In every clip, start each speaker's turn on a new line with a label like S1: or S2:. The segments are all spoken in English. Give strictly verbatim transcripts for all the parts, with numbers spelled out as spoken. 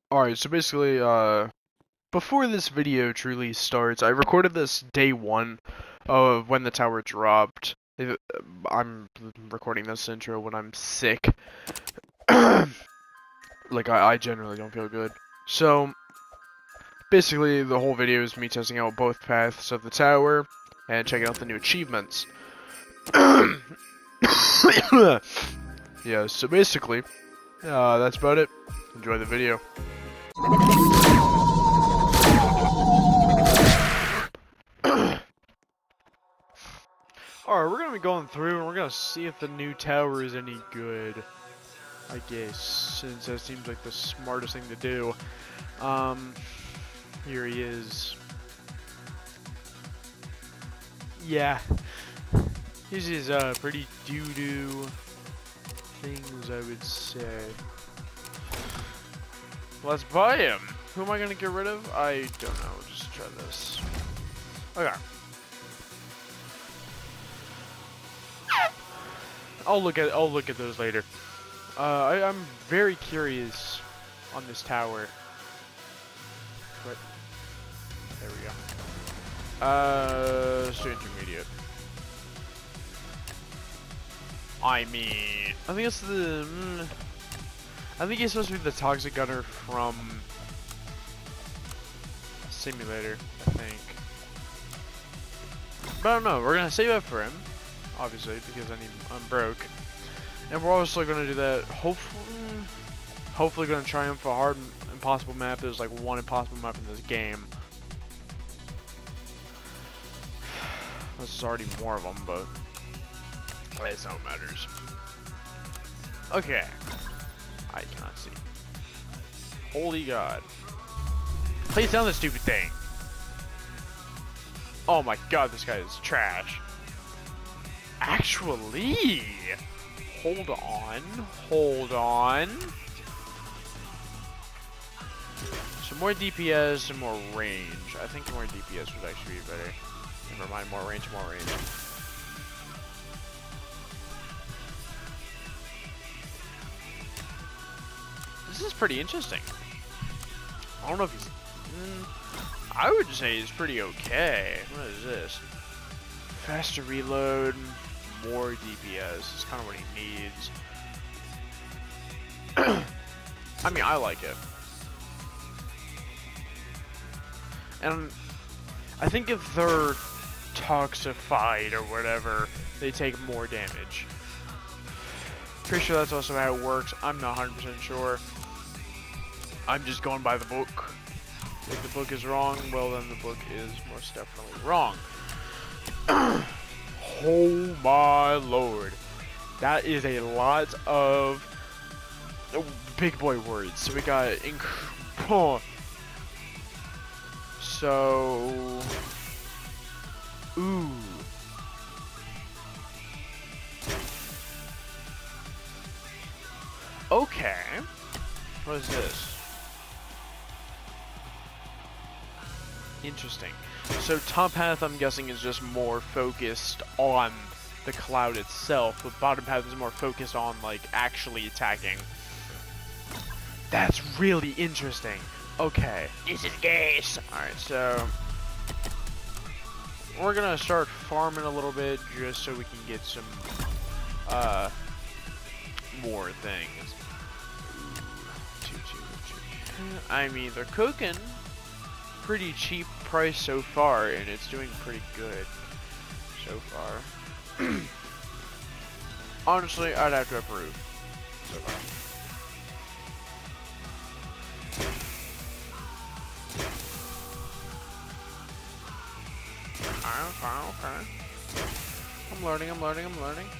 S1: Alright, so basically, uh, before this video truly starts, I recorded this day one of when the tower dropped. If- I'm recording this intro when I'm sick. Like, I, I generally don't feel good. So, basically, the whole video is me testing out both paths of the tower and checking out the new achievements. Yeah, so basically, uh, that's about it. Enjoy the video. Alright, we're gonna be going through and we're gonna see if the new tower is any good. I guess, since that seems like the smartest thing to do. Um, here he is. Yeah. This is uh, pretty doo-doo things, I would say. Let's buy him. Who am I gonna get rid of? I don't know. Just try this. Okay. I'll look at I'll look at those later. Uh, I, I'm very curious on this tower. But there we go. Uh, let's do intermediate. I mean, I think it's the. Mm, I think he's supposed to be the toxic gunner from Simulator, I think. But I don't know. We're gonna save up for him, obviously, because I need. I'm broke. And we're also going to do that, hopefully, hopefully going to triumph a hard impossible map. There's like one impossible map in this game. There's already more of them, but that's not what matters. Okay. I cannot see. Holy God. Place down this stupid thing. Oh my God, this guy is trash. Actually... Hold on, hold on. Some more D P S, some more range. I think more D P S would actually be better. Never mind, more range, more range. This is pretty interesting. I don't know if he's... Mm, I would say he's pretty okay. What is this? Faster reload. More D P S is kind of what he needs. I mean, I like it. And I think if they're toxified or whatever, they take more damage. Pretty sure that's also how it works. I'm not one hundred percent sure. I'm just going by the book. If the book is wrong, well then the book is most definitely wrong. Oh my lord. That is a lot of big boy words. So we got inc oh. So ooh. Okay. What is this? Interesting. So top path, I'm guessing, is just more focused on the cloud itself. The bottom path is more focused on, like, actually attacking. That's really interesting. Okay. This is gas. Alright, so... we're gonna start farming a little bit just so we can get some, uh, more things. I mean, they're cooking. Pretty cheap price so far, and it's doing pretty good so far. Honestly, I'd have to approve so far. Okay, okay, okay. I'm learning, I'm learning, I'm learning.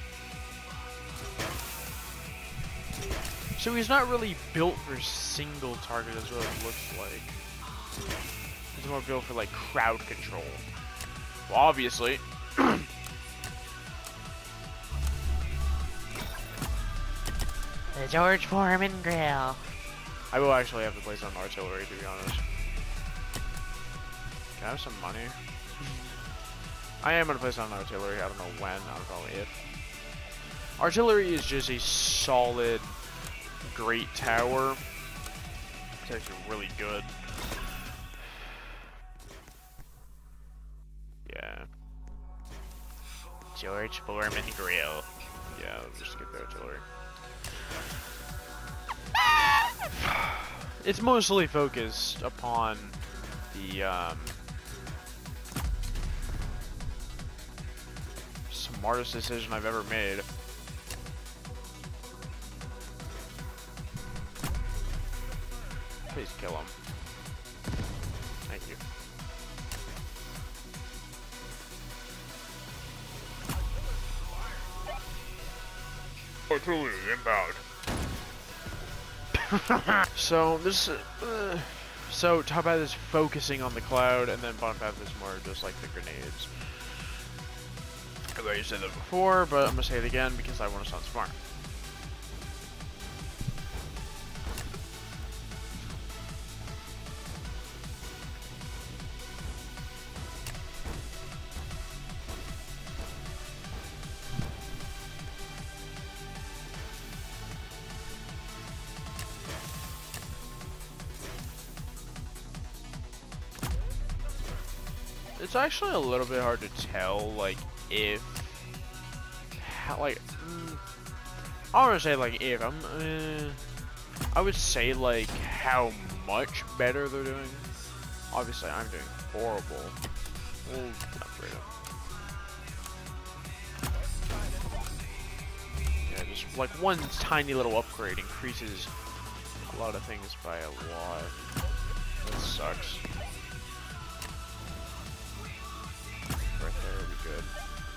S1: So he's not really built for single target, is what it looks like. He's more built for, like, crowd control. Well, obviously.
S2: The George Foreman grill.
S1: I will actually have to place on artillery, to be honest. Can I have some money? I am going to place on artillery. I don't know when. I'll probably it. Artillery is just a solid, great tower. It's actually really good. Yeah.
S2: George Foreman Grill.
S1: Yeah, let's just get the artillery. It's mostly focused upon the um, smartest decision I've ever made. Please kill him. Thank you. Artillery inbound. So this, uh, so top path is focusing on the cloud, and then bottom path is more just like the grenades. I've already said that before, but I'm gonna say it again because I want to sound smart. It's actually a little bit hard to tell, like, if, how, like, mm, I don't want to say, like, if, I'm, uh, I would say, like, how much better they're doing. Obviously, I'm doing horrible. We'll upgrade them. Yeah, just, like, one tiny little upgrade increases a lot of things by a lot. That sucks. Right there would be good.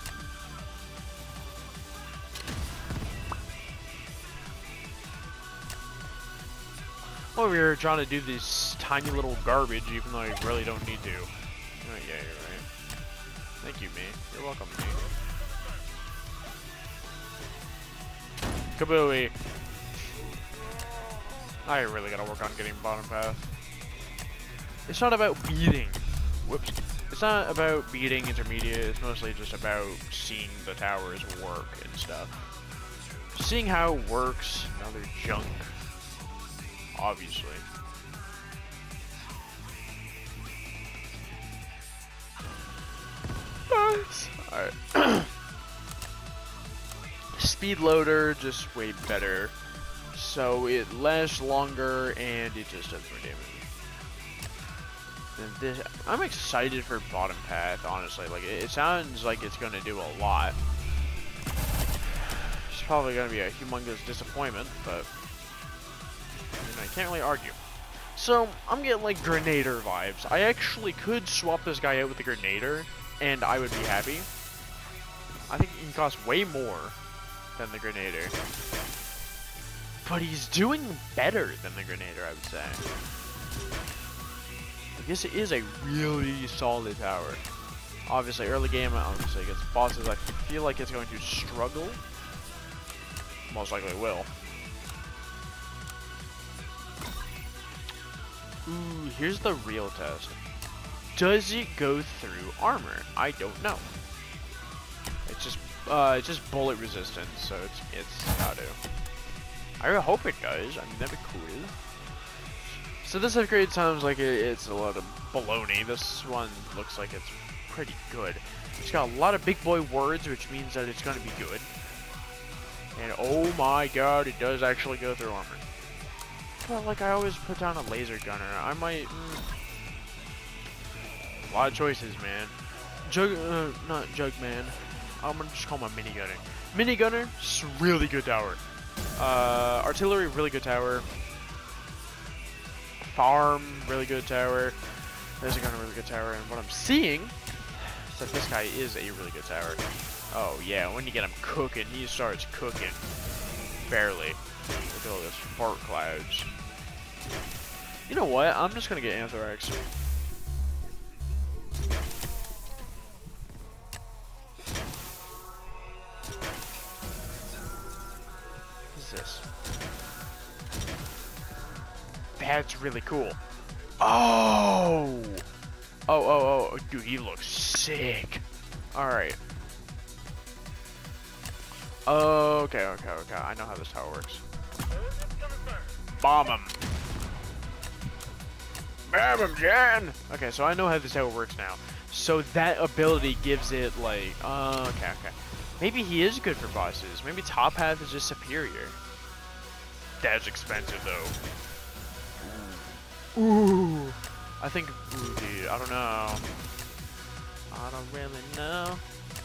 S1: Over here trying to do this tiny little garbage even though I really don't need to. Oh yeah, you're right. Thank you, me. You're welcome, me. Kabooey. I really gotta work on getting bottom path. It's not about beating. Whoops. It's not about beating intermediate, it's mostly just about seeing the towers work and stuff. Seeing how it works, another junk. Obviously. Alright. Speed loader, just way better. So it lasts longer and it just does more damage. And this, I'm excited for bottom path, honestly. Like, it, it sounds like it's gonna do a lot. It's probably gonna be a humongous disappointment, but I mean, I can't really argue. So, I'm getting like Grenader vibes. I actually could swap this guy out with the Grenader, and I would be happy. I think he can cost way more than the Grenader. But he's doing better than the Grenader, I would say. This is a really solid tower. Obviously, early game, obviously against bosses, I feel like it's going to struggle. Most likely will. Ooh, here's the real test. Does it go through armor? I don't know. It's just, uh, it's just bullet resistance, so it's it's got to. I hope it does. I mean, that'd be cool. So this upgrade sounds like it, it's a lot of baloney. This one looks like it's pretty good. It's got a lot of big boy words, which means that it's going to be good. And oh my god, it does actually go through armor. But like I always put down a laser gunner. I might... Mm, a lot of choices, man. Jug... Uh, not Jugman. I'm going to just call him a minigunner. Minigunner, really good tower. Uh, artillery, really good tower. Farm, really good tower. There's a gun, a really good tower. And what I'm seeing is that this guy is a really good tower. Oh yeah, when you get him cooking, he starts cooking. Barely. Look at all those fart clouds. You know what? I'm just gonna get Anthrax. What is this? That's really cool. Oh! Oh, oh, oh. Dude, he looks sick. Alright. Okay, okay, okay. I know how this tower works. Bomb him. Grab him, Jen! Okay, so I know how this how it works now. So that ability gives it like, uh, okay, okay. Maybe he is good for bosses. Maybe Top Path is just superior. That's expensive though. Ooh. I think, ooh, dude, I don't know. I don't really know.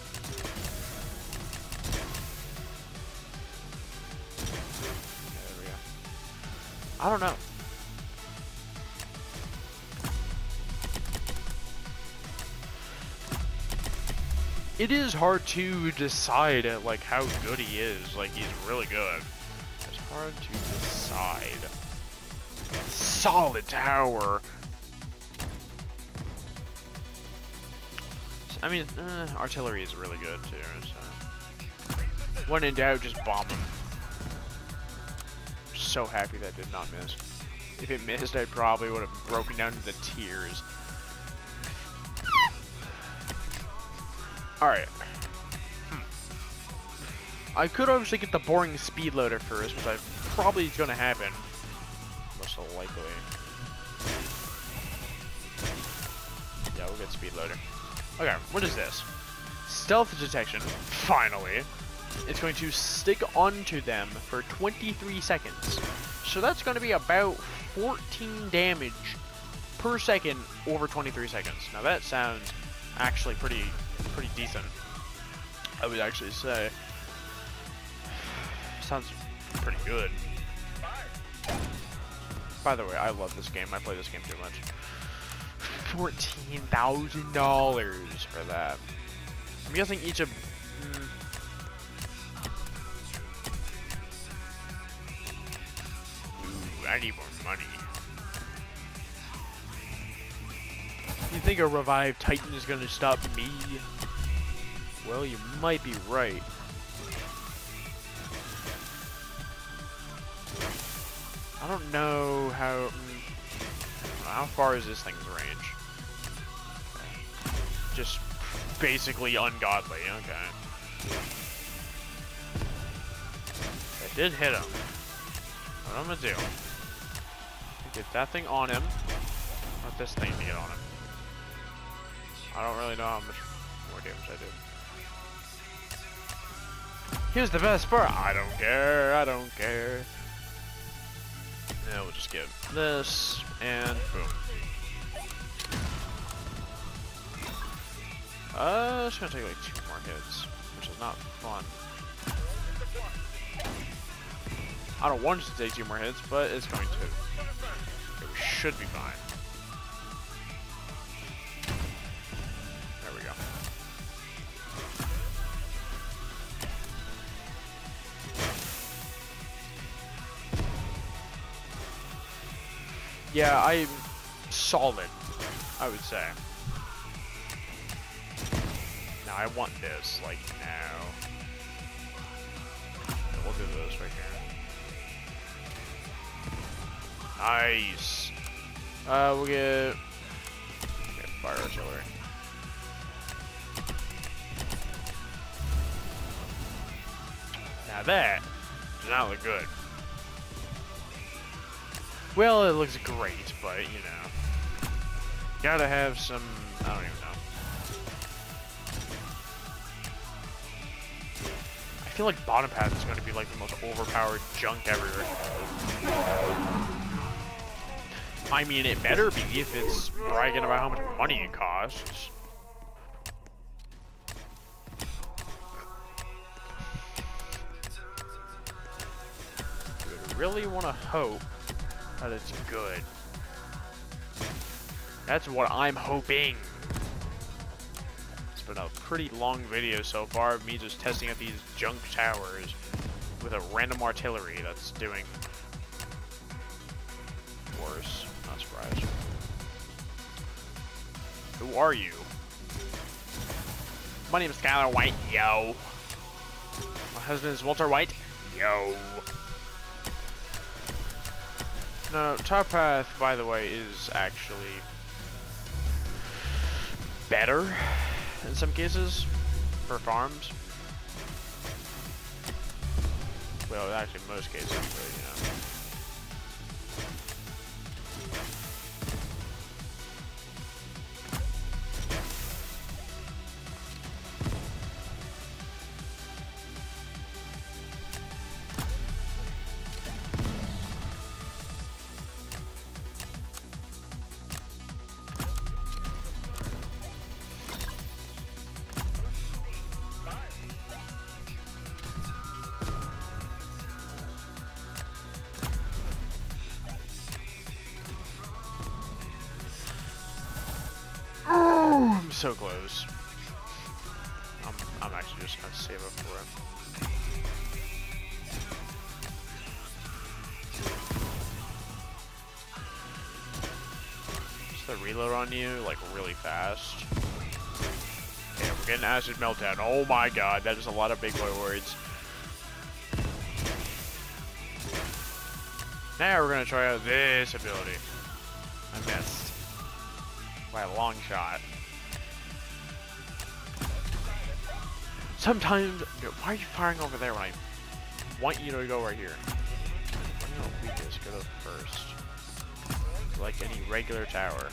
S1: There we go. I don't know. It is hard to decide at, like, how good he is. Like, he's really good. It's hard to decide. Solid tower. I mean, uh, artillery is really good too. So, when in doubt, just bomb him. So happy that did not miss. If it missed, I probably would have broken down into tears. Alright. Hmm. I could obviously get the boring speed loader first, which I probably is going to happen. Most likely. Yeah, we'll get speed loader. Okay, what is this? Stealth detection. Finally. It's going to stick onto them for twenty-three seconds. So that's going to be about fourteen damage per second over twenty-three seconds. Now that sounds actually pretty pretty decent, I would actually say. Sounds pretty good. By the way, I love this game. I play this game too much. fourteen thousand dollars for that. I'm guessing each of... Mm, ooh, I need more money. You think a revived Titan is going to stop me? Well, you might be right. I don't know how... Mm, how far is this thing's range? Just basically ungodly, okay. It did hit him. What I'm gonna do? Get that thing on him. Not this thing to get on him. I don't really know how much more damage I did. Here's the best part. I don't care. I don't care. Yeah, we'll just get this and boom. Uh, it's gonna take like two more hits, which is not fun. I don't want it to take two more hits, but it's going to. It should be fine. There we go. Yeah, I'm solid, I would say. Now I want this, like, now. Yeah, we'll do this right here. Nice. Uh, we'll get, get fire artillery. Now that does not look good. Well, it looks great, but, you know. Gotta have some, I don't even know. I feel like bottom path is going to be like the most overpowered junk ever. I mean, it better be if it's bragging about how much money it costs. Do we really want to hope that it's good? That's what I'm hoping. It's been a pretty long video so far of me just testing out these junk towers with a random artillery that's doing worse. Not surprised. Who are you? My name is Skylar White. Yo. My husband is Walter White. Yo. No, Top Path, by the way, is actually better in some cases for farms. Well, actually, most cases, but you know. so close. I'm, I'm actually just gonna save up for it. Just the reload on you, like, really fast. Okay, we're getting acid meltdown. Oh my god, that is a lot of big boy words. Now we're gonna try out this ability. I missed. By a long shot. Sometimes, why are you firing over there when I want you to go right here? I'm gonna weakest go to first. Like any regular tower.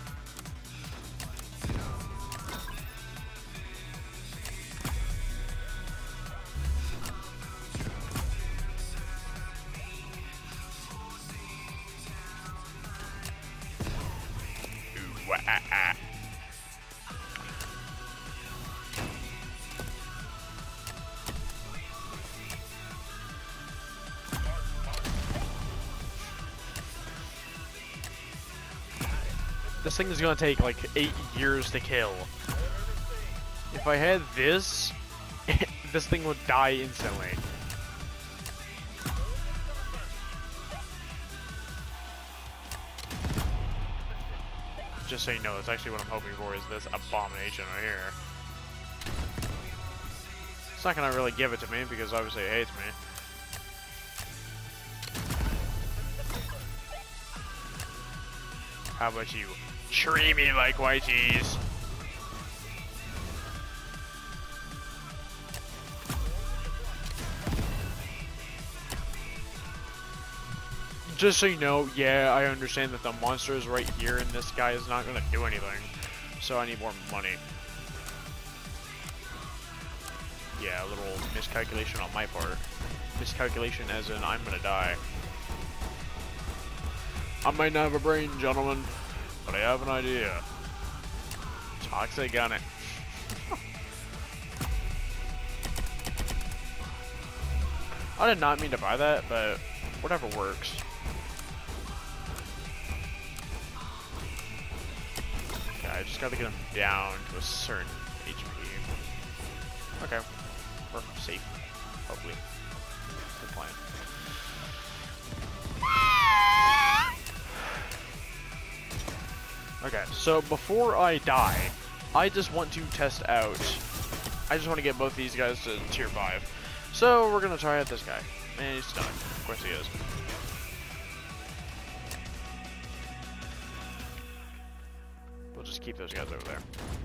S1: Ooh, ah, ah. This thing is gonna take like eight years to kill. If I had this, this thing would die instantly. Just so you know, that's actually what I'm hoping for, is this abomination right here. It's not gonna really give it to me because obviously it hates me. How about you tree me like white cheese? Just so you know, yeah, I understand that the monster is right here and this guy is not gonna do anything. So I need more money. Yeah, a little miscalculation on my part. Miscalculation as in I'm gonna die. I might not have a brain, gentlemen, but I have an idea. Toxic on it. I did not mean to buy that, but whatever works. Okay, I just gotta get him down to a certain H P. Okay, we're safe, hopefully. Good plan. Okay, so before I die, I just want to test out. I just want to get both these guys to tier five. So we're gonna try out this guy. And he's stunned. Of course he is. We'll just keep those guys over there.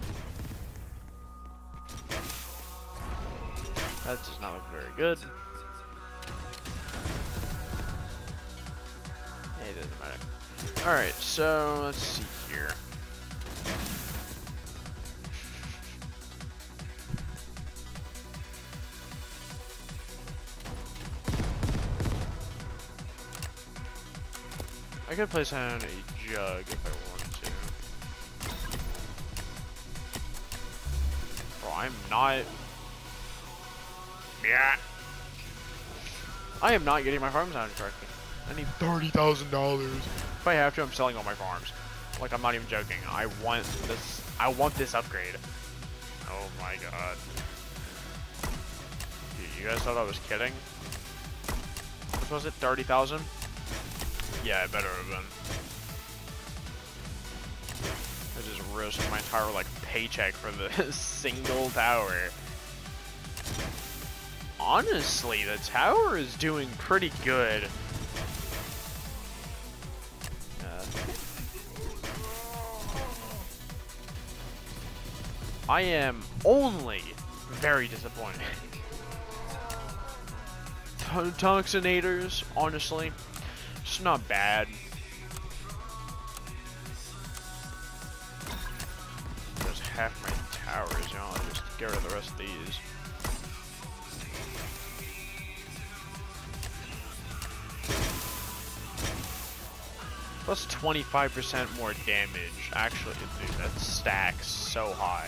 S1: That does not look very good. It doesn't matter. Alright, so let's see here. I could place on a jug if I wanted to. Bro, I'm not... Yeah. I am not getting my farm sound correctly. I need thirty thousand dollars. If I have to, I'm selling all my farms. Like, I'm not even joking. I want this. I want this upgrade. Oh my god. Dude, you guys thought I was kidding? What was it? thirty thousand? Yeah, it better have been. I just risked my entire, like, paycheck for the single tower. Honestly, the tower is doing pretty good. Uh, I am only very disappointed. Toxinators, honestly, it's not bad. There's half my towers, you know, I'll just get rid of the rest of these. Plus twenty-five percent more damage. Actually, dude, that stacks so high.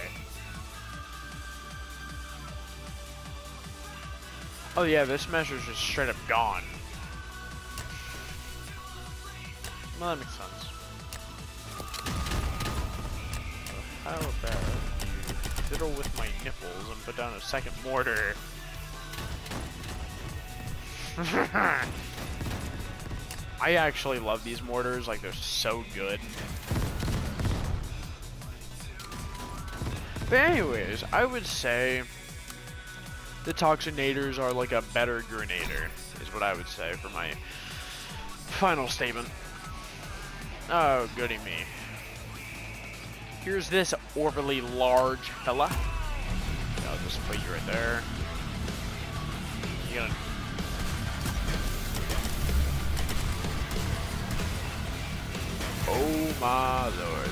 S1: Oh yeah, this measure's just straight up gone. Well, that makes sense. How about you fiddle with my nipples and put down a second mortar? I actually love these mortars, like they're so good. But anyways, I would say the Toxicnators are like a better Grenader, is what I would say for my final statement. Oh, goody me. Here's this overly large fella. I'll just put you right there. You gonna... Oh my lord.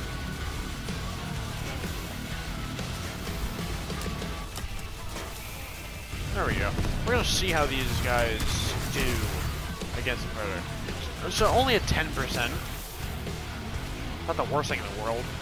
S1: There we go. We're gonna see how these guys do against the Predator. So only a ten percent. Not the worst thing in the world.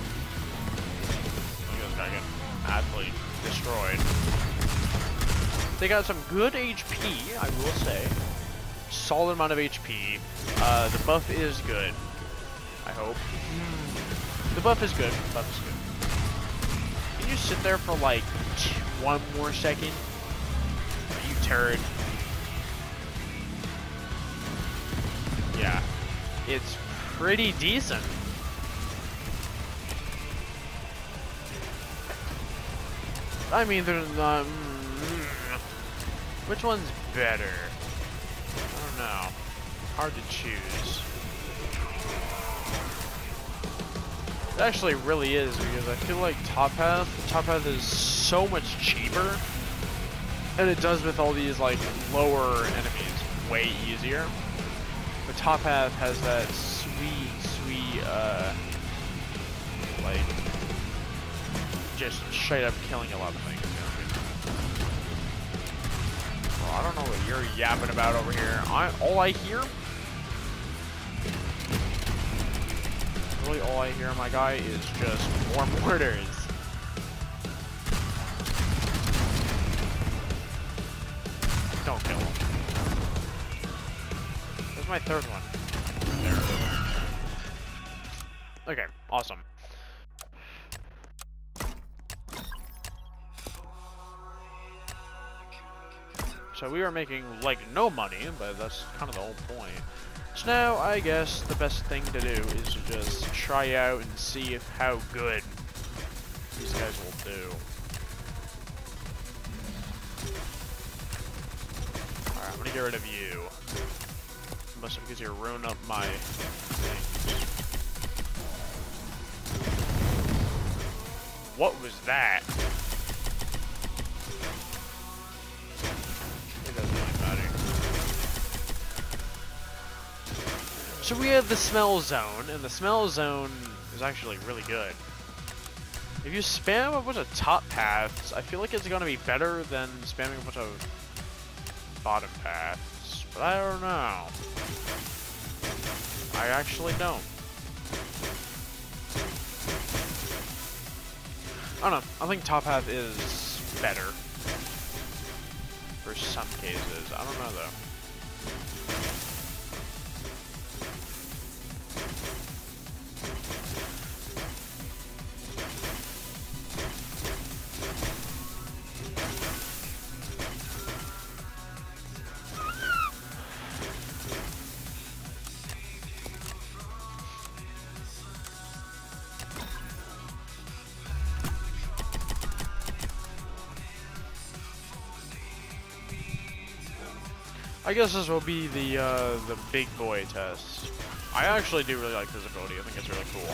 S1: This guy get absolutely destroyed. They got some good H P, I will say. Solid amount of H P. Uh, the buff is good. I hope. The buff is good. The buff is good. Can you sit there for like one more second? You turd. Yeah. It's pretty decent. I mean, they're not... Mm, which one's better? I don't know. Hard to choose. It actually really is, because I feel like Top Path, Top Path is so much cheaper, and it does with all these like lower enemies way easier. But Top Path has that sweet, sweet, uh, like, just straight up killing a lot of things. You know? Well, I don't know what you're yapping about over here. I all I hear. Really all I hear, my guy, is just more mortars. Don't kill him. Where's my third one? There. Okay, awesome. So we are making, like, no money, but that's kind of the whole point. So now, I guess the best thing to do is to just try out and see if how good these guys will do. Alright, I'm gonna get rid of you. Mostly because you're ruining up my thing. What was that? It doesn't really matter. So we have the smell zone, and the smell zone is actually really good. If you spam a bunch of top paths, I feel like it's gonna be better than spamming a bunch of bottom paths, but I don't know. I actually don't. I don't know. I think top path is better for some cases. I don't know though. I guess this will be the uh, the big boy test. I actually do really like this ability. I think it's really cool.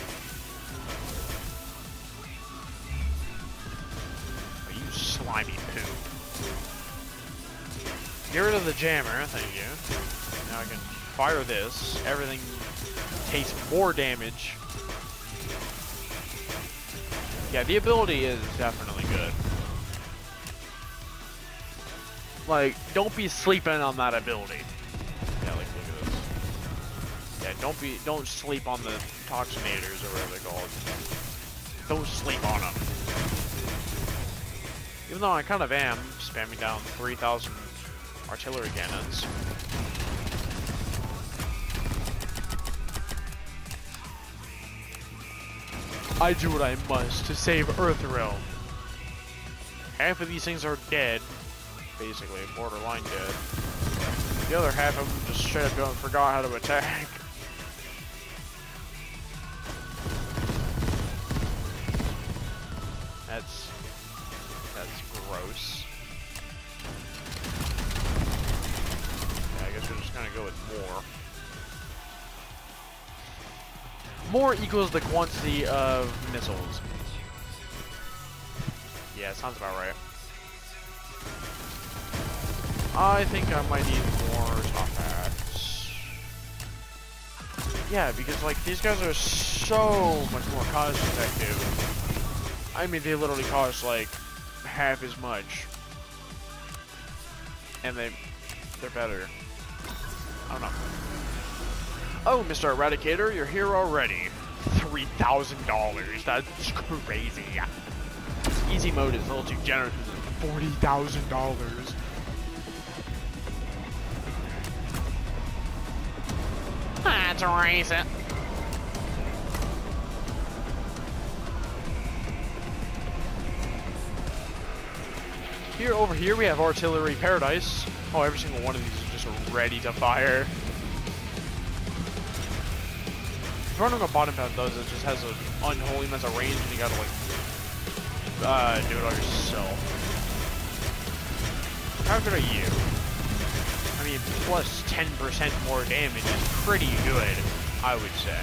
S1: Oh, you slimy poo. Get rid of the jammer, thank you. Now I can fire this. Everything takes more damage. Yeah, the ability is definitely good. Like, don't be sleeping on that ability. Yeah, like, look at this. Yeah, don't be, don't sleep on the Toxicnators or whatever they're called. Don't sleep on them. Even though I kind of am spamming down three thousand artillery cannons. I do what I must to save Earthrealm. Half of these things are dead, basically, borderline dead. The other half of them just straight up don't forgot how to attack. That's that's gross. Yeah, I guess we're just gonna go with more. More equals the quantity of missiles. Yeah, sounds about right. I think I might need more top hats. Yeah, because like these guys are so much more cost effective. I mean, they literally cost like half as much, and they they're better. I don't know. Oh, Mister Eradicator, you're here already. Three thousand dollars. That's crazy. Easy mode is a little too generous. Forty thousand dollars.
S2: That's racist.
S1: Here, over here, we have Artillery Paradise. Oh, every single one of these is just ready to fire. Running a bottom path does, it just has an unholy amount of range, and you gotta like uh, do it all yourself. How good are you? I mean, plus ten percent more damage is pretty good, I would say.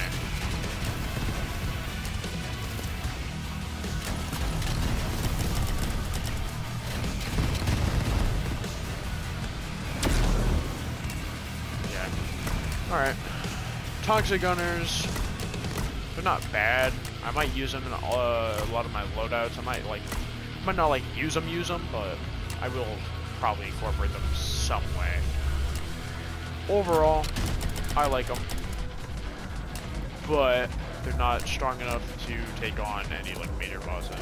S1: Yeah. Alright. Toxic Gunners. They're not bad. I might use them in uh, a lot of my loadouts. I might like, I might not like use them, use them, but I will probably incorporate them some way. Overall, I like them, but they're not strong enough to take on any like major bosses.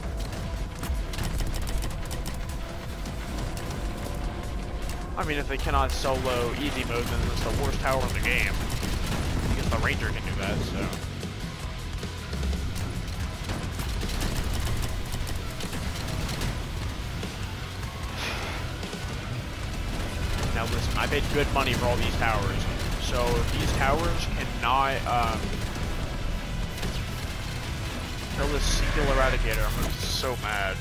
S1: I mean, if they cannot solo easy mode, then it's the worst tower in the game. Because the Ranger can do that, so. Now listen, I paid good money for all these towers. So if these towers cannot um, kill this single Eradicator, I'm gonna be so mad.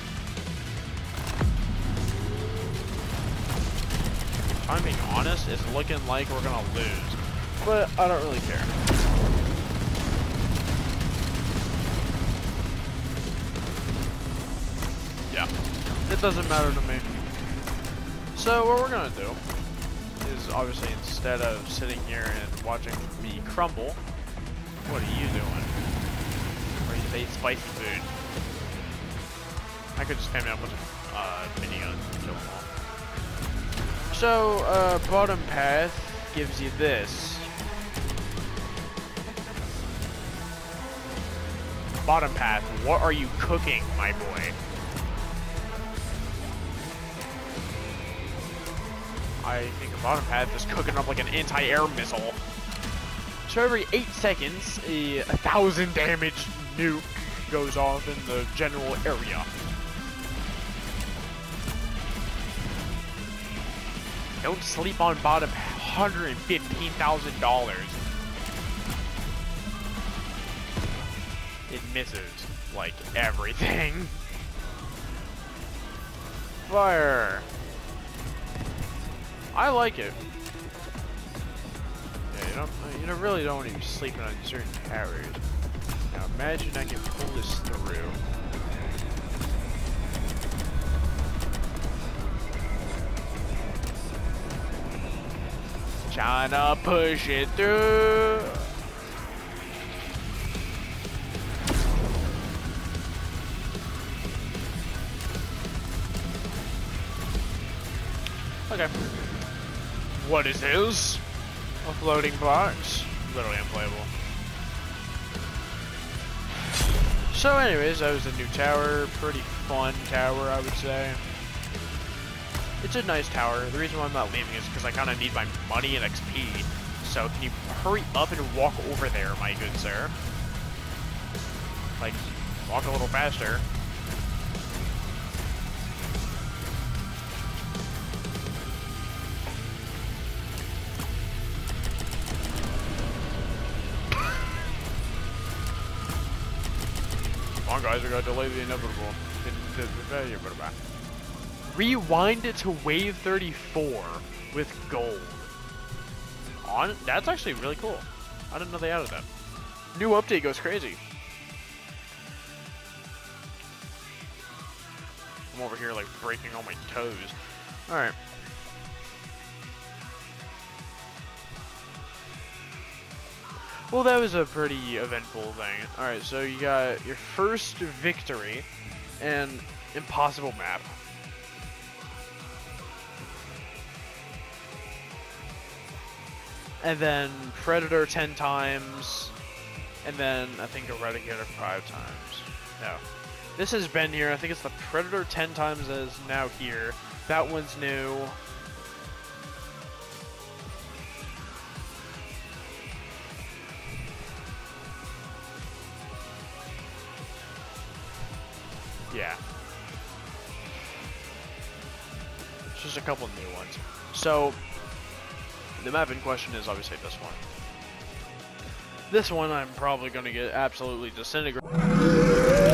S1: If I'm being honest, it's looking like we're gonna lose. But I don't really care. Yeah, it doesn't matter to me. So what we're gonna do is obviously instead of sitting here and watching me crumble, what are you doing? Or you eat spicy food? I could just spam it up with uh, miniguns and kill them all. So uh, bottom path gives you this. Bottom path, what are you cooking, my boy? I think a bottom path is cooking up like an anti-air missile. So every eight seconds, a, a thousand damage nuke goes off in the general area. Don't sleep on bottom, one hundred fifteen thousand dollars. It misses like everything. Fire. I like it. Yeah, you don't, you don't really don't want to be sleeping on certain towers. Now imagine I can pull this through. Trying to push it through. Okay. What is this? A floating box. Literally unplayable. So anyways, that was a new tower. Pretty fun tower, I would say. It's a nice tower. The reason why I'm not leaving is because I kind of need my money and X P. So can you hurry up and walk over there, my good sir? Like, walk a little faster. Come on, guys, we gotta delay the inevitable. Rewind it to wave thirty-four with gold. On, that's actually really cool. I didn't know they added that. New update goes crazy. I'm over here like breaking all my toes. Alright. Well, that was a pretty eventful thing. Alright, so you got your first victory and impossible map. And then Predator ten times, and then I think Eradicator five times. No. This has been here. I think it's the Predator ten times that is now here. That one's new. Yeah. It's just a couple new ones. So, the map in question is obviously this one. This one I'm probably going to get absolutely disintegrated.